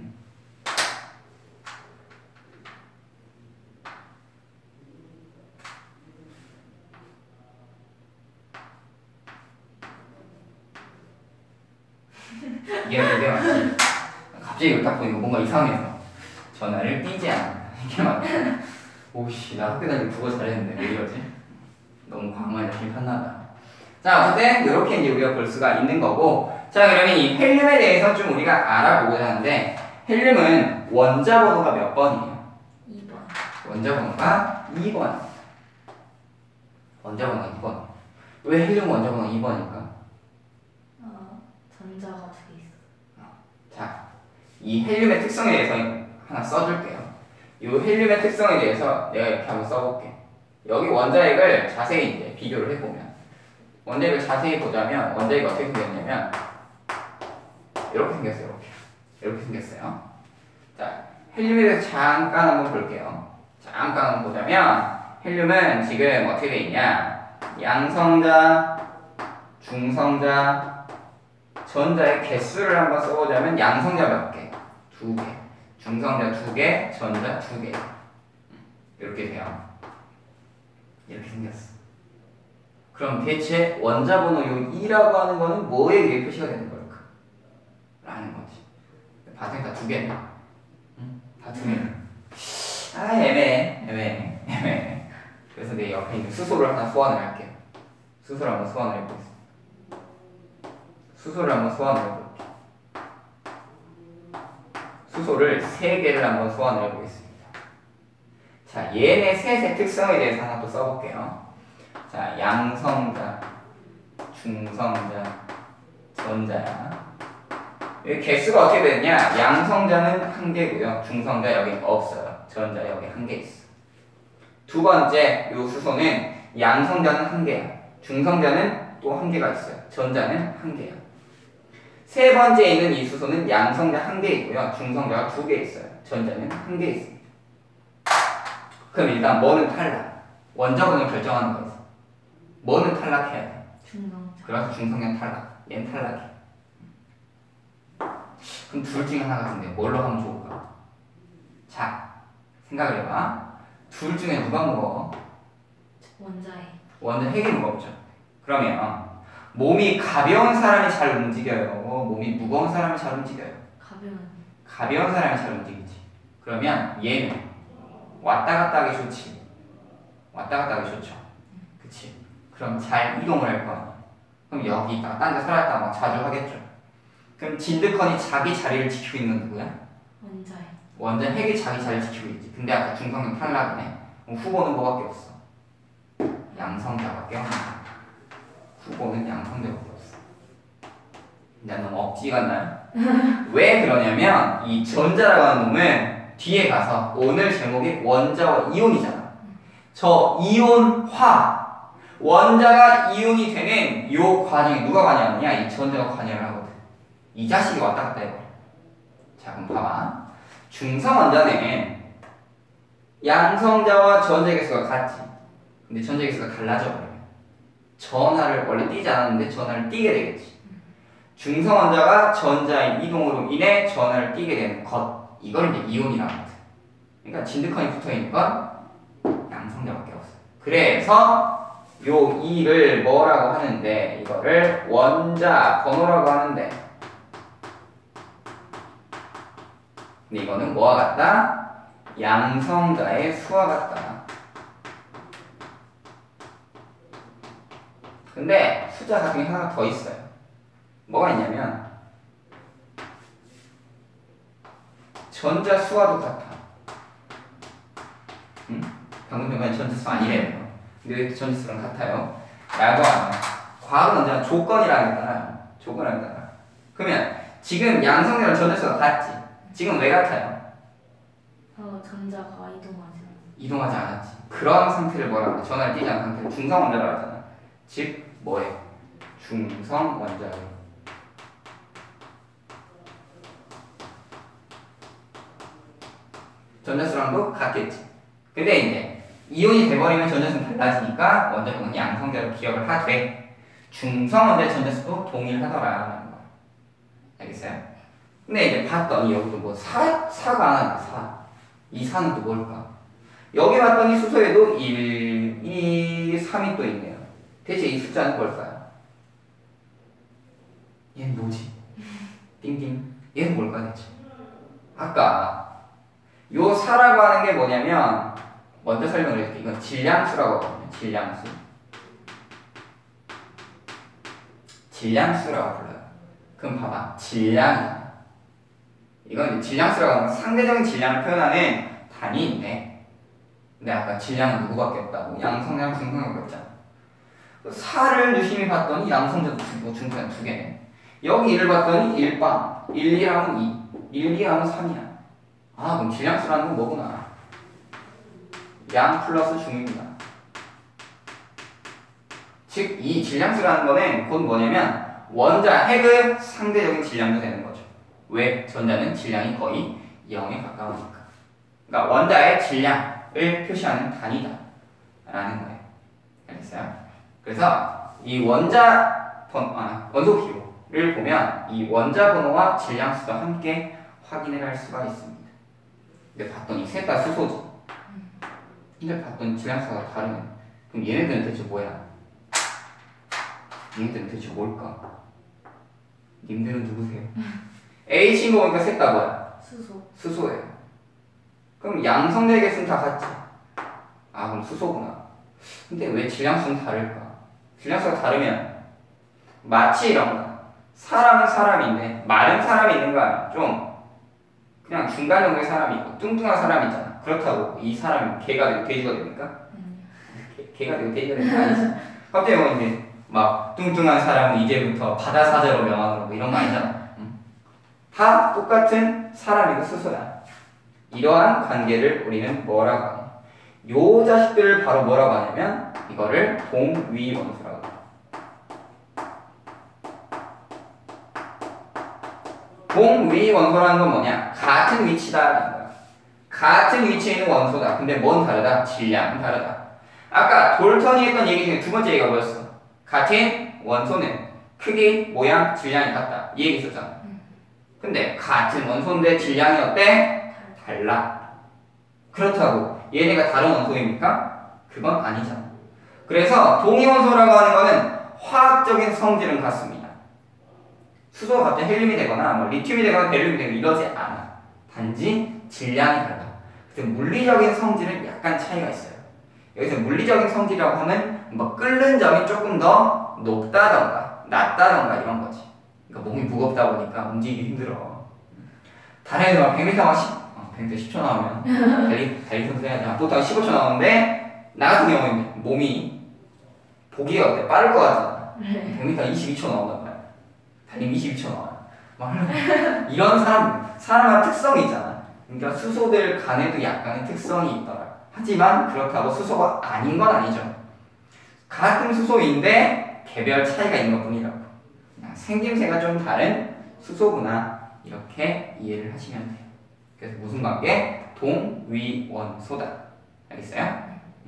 이게 맞지? 갑자기 이거 딱 보니까 뭔가 이상해서 전하를 띄지 않는다. 이게 맞다. 오씨, 나 학교 다닐 때 국어 잘했는데 왜 이러지? 너무 과감하게 열심히 팠나봐. 자, 어쨌든 이렇게 이제 우리가 볼 수가 있는 거고, 자, 그러면 이 헬륨에 대해서 좀 우리가 알아보고자 하는데, 헬륨은 원자 번호가 몇 번이에요? 2번. 원자 번호가 2번. 원자 번호가 2번. 왜 헬륨 원자 번호가 2번일까? 전자가 두 개 있어. 자, 이 헬륨의 특성에 대해서 하나 써줄게요. 이 헬륨의 특성에 대해서 내가 이렇게 한번 써볼게. 여기 원자핵을 자세히 이제 비교를 해보면, 원자핵을 자세히 보자면 원자핵이 어떻게 생겼냐면 이렇게 생겼어요. 이렇게 생겼어요. 자, 헬륨에 대해서 잠깐 한번 볼게요. 잠깐 한번 보자면 헬륨은 지금 어떻게 돼 있냐? 양성자, 중성자, 전자의 개수를 한번 써보자면 양성자 몇 개? 2개. 중성자 2개, 전자 2개. 이렇게 돼요. 이렇게 생겼어. 그럼 대체 원자 번호 요 2라고 하는 거는 뭐에 의해 표시가 되는 걸까? 라는 거지. 반생 다 2개네. 응? 다 2개네. 아, 애매해. 그래서 내 옆에 있는 수소를 하나 소환을 할게요. 수소를 한번 소환을 해보겠습니다. 수소를 한번 소환을 해볼게요. 수소를 3개를 한번 소환을 해보겠습니다. 자, 얘네 셋의 특성에 대해서 하나 또 써볼게요. 자, 양성자, 중성자, 전자야. 여기 개수가 어떻게 되느냐? 양성자는 1개고요. 중성자 여기 없어요. 전자 여기 1개 있어. 두 번째, 요 수소는 양성자는 1개야. 중성자는 또 1개가 있어요. 전자는 1개야. 세 번째에 있는 이 수소는 양성자 1개 있고요. 중성자가 2개 있어요. 전자는 1개 있습니다. 그럼 일단 뭐는 탈락? 원자번을 결정하는 거에서 뭐는 탈락해야 돼? 중성자. 그래서 중성자 탈락. 얘는 탈락해. 그럼 둘 중에 하나 같은데 뭘로 하면 좋을까? 자, 생각을 해봐. 둘 중에 누가 무거워? 원자에. 원자핵이 무겁죠. 그러면 몸이 가벼운 사람이 잘 움직여요? 몸이 무거운 사람이 잘 움직여요? 가벼운 사람이 잘 움직이지. 그러면 얘는 왔다 갔다 하기 좋지. 왔다 갔다 하기 좋죠. 그치? 그럼 잘 이동을 할 거야. 그럼 여기 있다가 딴 데 살았다가 막 자주 하겠죠. 그럼 진드컨이 자기 자리를 지키고 있는 누구야? 원자에. 원자핵이 자기 자리를 지키고 있지. 근데 아까 중성은 탈락이네. 그럼 후보는 뭐밖에 없어? 양성자밖에 없는 거야. 후보는 양성자밖에 없어. 근데 너무 억지 같나요? 왜 그러냐면 이 전자라고 하는 놈은 뒤에 가서 오늘 제목이 원자와 이온이잖아. 저 이온화 원자가 이온이 되는 요 과정에 누가 관여하느냐? 이 전자가 관여를 하거든. 이 자식이 왔다 갔다 해버려. 자, 그럼 봐봐. 중성 원자는 양성자와 전자 개수가 같지. 근데 전자 개수가 달라져 버려요. 전하를 원래 띄지 않았는데 전하를 띄게 되겠지. 중성 원자가 전자의 이동으로 인해 전하를 띄게 되는 것. 이걸 이제 이온이라고 하거든. 그러니까 진드컨이 붙어있으니까 양성자밖에 없어. 그래서 요 2를 뭐라고 하는데 이거를 원자 번호라고 하는데 근데 이거는 뭐와 같다? 양성자의 수와 같다. 근데 숫자 같은 게 하나 더 있어요. 뭐가 있냐면 전자 수와도 같아. 응? 방금 전까지 전자 수 아니래요. 근데 왜 전자 수랑 같아요? 라고 하면 과학은 언제나 조건이라는 거잖아요. 조건이라는 거잖아. 그러면 지금 양성자랑 전자 수가 같지? 지금 왜 같아요? 전자가 이동하지 않았지. 그런 상태를 뭐라고 해? 전하를 띄지 않은 상태를 중성 원자라고 하잖아. 즉 뭐예요? 중성 원자예요. 전자수랑도 같겠지. 근데 이제 이온이 돼버리면 전자수는 달라지니까 원자는 양성자로 기억을 하되 중성 원자의 전자수도 동일하더라라는 거. 알겠어요? 근데 이제 봤더니 여기도 뭐 사가 하나 사. 이 4는 또 뭘까? 여기 봤더니 수소에도 1, 2, 3이 또 있네요. 대체 이 숫자는 뭘까요? 얘는 뭐지? 띵띵. 얘는 뭘까 대체? 아까 요 4라고 하는 게 뭐냐면 먼저 설명을 해줄게. 이건 질량수라고 하거든요. 질량수라고 불러요. 그럼 봐봐. 질량이잖아. 이건 이제 질량수라고 하는 상대적인 질량을 표현하는 단위인데, 근데 아까 질량은 누구밖에 없다고? 양성량, 중성량 없잖아. 4를 유심히 봤더니 양성자도 중성량 2개네. 여기 1을 봤더니 1빵, 1, 2하면 2, 1, 2하면 3이야. 아, 그럼 질량수라는 건 뭐구나? 양 플러스 중입니다. 즉, 이 질량수라는 거는 곧 뭐냐면 원자 핵의 상대적인 질량도 되는 거죠. 왜? 전자는 질량이 거의 0에 가까우니까. 그러니까 원자의 질량을 표시하는 단위다 라는 거예요. 알겠어요? 그래서 이 원소 기호를 보면 이 원자 번호와 질량수도 함께 확인을 할 수가 있습니다. 근데 봤더니 셋 다 수소지. 근데 봤더니 질량수가 다르면 그럼 얘네들은 대체 뭐야? 얘네들은 대체 뭘까? 님들은 누구세요? H인 거 보니까 셋 다 뭐야? 수소예요. 그럼 양성되겠으면 다 같지? 아, 그럼 수소구나. 근데 왜 질량수는 다를까? 질량수가 다르면 마치 이런 거. 사람은 사람인데 마른 사람이 있는 거 아니야? 좀 그냥 중간 정도의 사람이 있고 뚱뚱한 사람이 있잖아. 그렇다고 이 사람이 개가 되고 돼지가 됩니까? 개가 되고 돼지가 되는 거 아니지? 갑자기 뭐 이제 막 뚱뚱한 사람은 이제부터 바다사자로 명하고 이런 거 아니잖아. 다 똑같은 사람이고 수소야. 이러한 관계를 우리는 뭐라고 하냐? 요 자식들을 바로 뭐라고 하냐면 이거를 동위원소라고 해요. 동위원소라는 건 뭐냐? 같은 위치다라는 거야. 같은 위치에 있는 원소다. 근데 뭔 다르다? 질량은 다르다. 아까 돌턴이 했던 얘기 중에 두 번째 얘기가 뭐였어? 같은 원소는 크기, 모양, 질량이 같다. 이 얘기 있었잖아. 근데 같은 원소인데 질량이 어때? 달라. 그렇다고 얘네가 다른 원소입니까? 그건 아니잖아. 그래서 동위원소라고 하는 거는 화학적인 성질은 같습니다. 수소가 갑자기 헬륨이 되거나 뭐 리튬이 되거나 베릴륨이 되거나 이러지 않아. 단지 질량이 달라. 그래서 물리적인 성질은 약간 차이가 있어요. 여기서 물리적인 성질이라고 하면 뭐 끓는 점이 조금 더 높다던가 낮다던가 이런 거지. 그러니까 몸이 무겁다 보니까 움직이기 힘들어. 다른 애들 막 100m 막 10초 나오면 달리 선수 해야지. 보통 15초 나오는데 나 같은 경우는 몸이 보기가 어때? 빠를 것 같잖아. 100m 22초 나온단 말이야. 달리면 22초 나와. 막 이런 사람마다 특성이 있잖아. 그러니까 수소들 간에도 약간의 특성이 있더라. 하지만 그렇다고 수소가 아닌 건 아니죠. 같은 수소인데 개별 차이가 있는 것 뿐이라고. 그냥 생김새가 좀 다른 수소구나. 이렇게 이해를 하시면 돼요. 그래서 무슨 관계? 동위원소다. 알겠어요?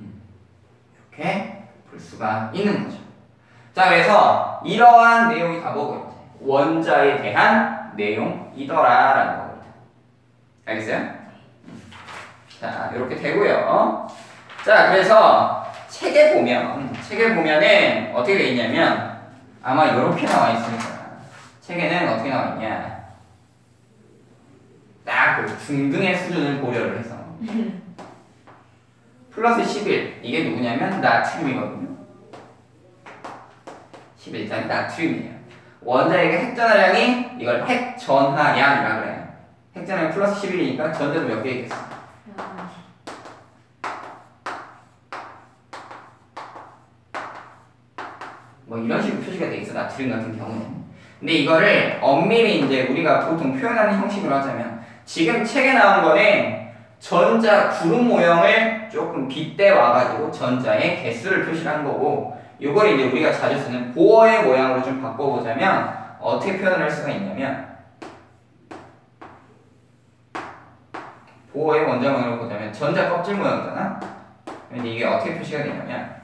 이렇게 볼 수가 있는 거죠. 자, 그래서 이러한 내용이 다 뭐고 이제 원자에 대한 내용이더라라는 겁니다. 알겠어요? 자, 이렇게 되고요. 자, 그래서 책에 보면은 어떻게 돼 있냐면 아마 이렇게 나와 있습니다. 책에는 어떻게 나와 있냐? 딱 그 중등의 수준을 고려를 해서 플러스 11 이게 누구냐면 나트륨이거든요. 11장이 나트륨이에요. 원자에게 핵전하량이 이걸 핵전하량이라 그래요. 핵전하량 플러스 11이니까 전자도 몇 개 있겠어? 뭐 이런 식으로 표시가 돼 있어. 나트륨 같은 경우는. 근데 이거를 엄밀히 이제 우리가 보통 표현하는 형식으로 하자면 지금 책에 나온 거는 전자 구름 모형을 조금 빗대 와가지고 전자의 개수를 표시한 거고, 이걸 이제 우리가 자주 쓰는 보어의 모양으로 좀 바꿔보자면 어떻게 표현을 할 수가 있냐면, 보어의 원자 모양으로 보자면 전자 껍질 모양이잖아. 근데 이게 어떻게 표시가 되냐면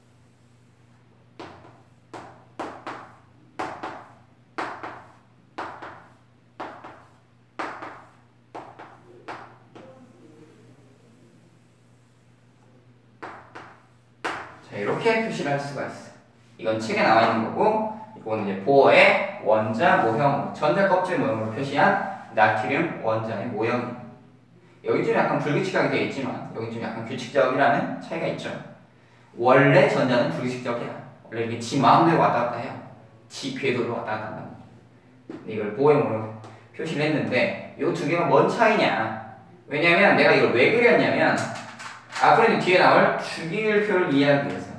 이렇게 표시를 할 수가 있어요. 이건 책에 나와 있는 거고, 이건 이제 보어의 원자 모형, 전자 껍질 모형으로 표시한 나트륨 원자의 모형이에요. 여기 좀 약간 불규칙하게 되어 있지만 여기 좀 약간 규칙적이라는 차이가 있죠. 원래 전자는 불규칙적이야. 원래 이게 지 마음대로 왔다 갔다 해요. 지 궤도로 왔다 갔다 한다. 이걸 보어의 모형으로 표시를 했는데 요 두 개가 뭔 차이냐? 왜냐면 내가 이걸 왜 그렸냐면 앞으로 이제 뒤에 나올 주기율표를 이해하기 위해서.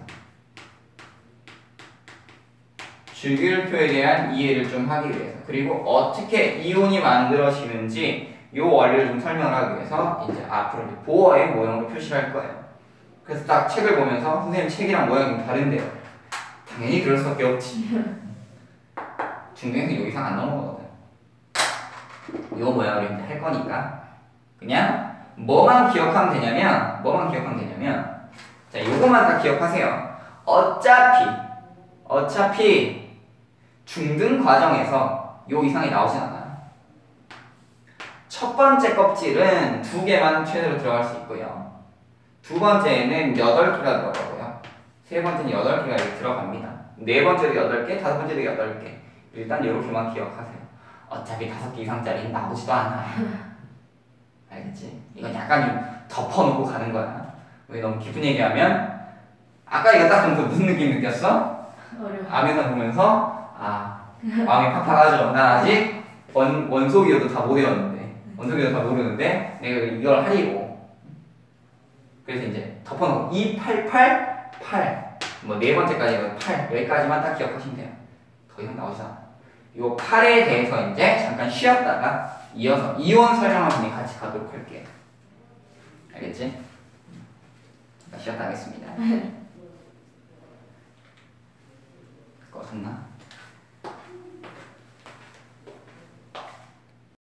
주기율표에 대한 이해를 좀 하기 위해서. 그리고 어떻게 이온이 만들어지는지 요 원리를 좀 설명을 하기 위해서 이제 앞으로 이제 보어의 모형으로 표시를 할 거예요. 그래서 딱 책을 보면서 선생님 책이랑 모양이 다른데요. 당연히 그럴 수밖에 없지. 중등에서 요 이상 안 넘어가거든. 요 모양으로 이제 할 거니까 그냥 뭐만 기억하면 되냐면 자 요거만 다 기억하세요. 어차피 중등 과정에서 요 이상이 나오진 않아요. 첫 번째 껍질은 2개만 최대로 들어갈 수 있고요. 두 번째는 8개가 들어가고요. 세 번째는 8개가 이렇게 들어갑니다. 네 번째도 8개, 다섯 번째도 8개. 일단 이렇게만 기억하세요. 어차피 5개 이상짜리는 나오지도 않아. 알겠지? 이건 약간 좀 덮어놓고 가는 거야. 왜 너무 깊은 얘기하면 아까 이거 딱 보면서 무슨 느낌 느꼈어? 어려워. 암에서 보면서 마음이 팍팍하죠. 난 아직 원소기호도 다 못 외웠는데 내가 이걸 하리고 그래서 이제 덮어놓고 2, 8, 8, 8 뭐 네 번째까지 8 여기까지만 딱 기억하시면 돼요. 더 이상 나오잖아. 요 8에 대해서 이제 잠깐 쉬었다가 이어서 이온 설명하면 같이 가도록 할게요. 알겠지? 잠깐 쉬었다 하겠습니다.